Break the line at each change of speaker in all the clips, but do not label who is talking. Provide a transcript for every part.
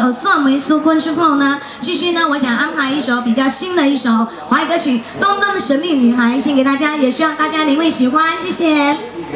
首《算没输关》之后呢，继续呢，我想安排一首比较新的一首华语歌曲《东东的神秘女孩》，献给大家，也希望大家您会喜欢，谢谢。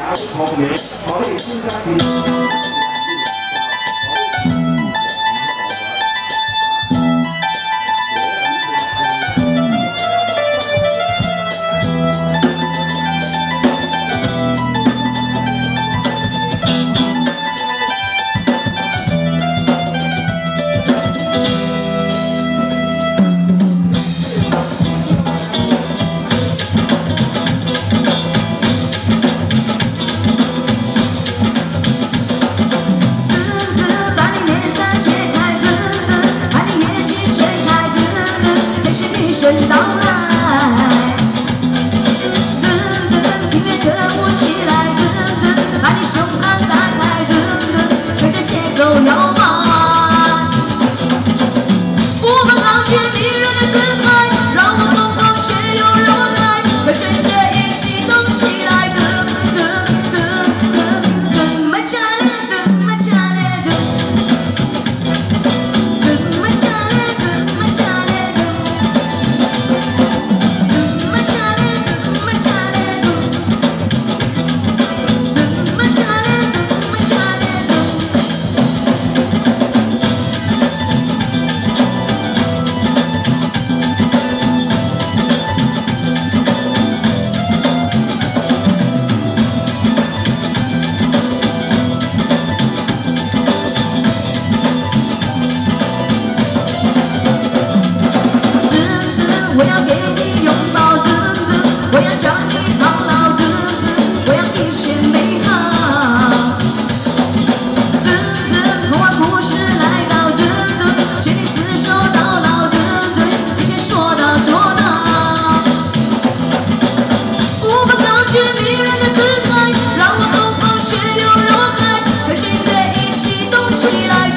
到来，音乐歌舞起来，把你胸膛打开，跟着节奏摇摆，无法抗拒迷人的姿态，让我疯狂却又热爱，跟着音乐一起动起来，我要给你拥抱，我要将你抱牢，我要一切美好。童话故事来到，决定厮守到老，一切说到做到。无法抗拒迷人的姿态，让我疯狂却又热爱，跟着音乐一起动起来。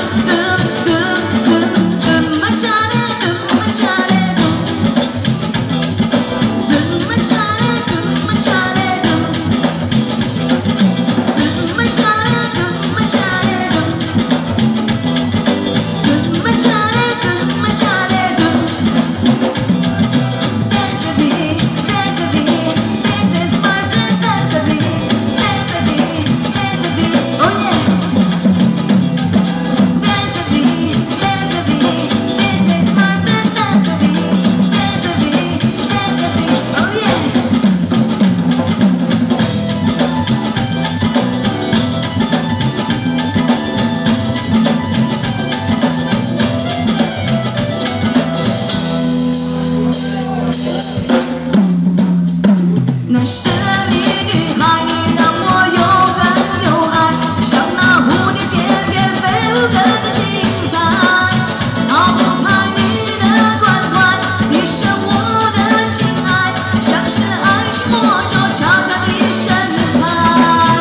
那神秘女孩，你让我又恨又爱，像那蝴蝶翩翩飞舞各自精彩。逃不开你的关怀，你是我的心爱，像是爱情魔咒悄悄地盛开。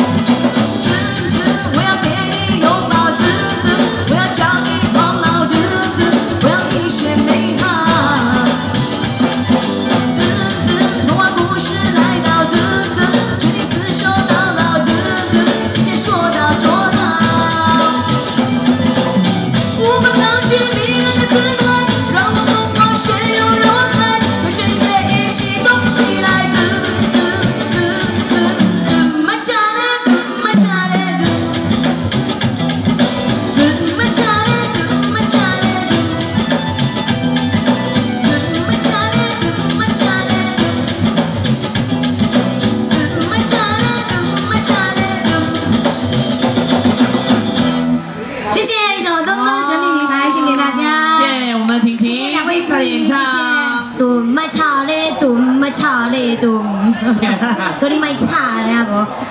我要给你拥抱，我要将你抱牢，我要一切美好。
演唱，
炖麦炒嘞，炖麦炒嘞，炖，嗰啲咪炒呀无。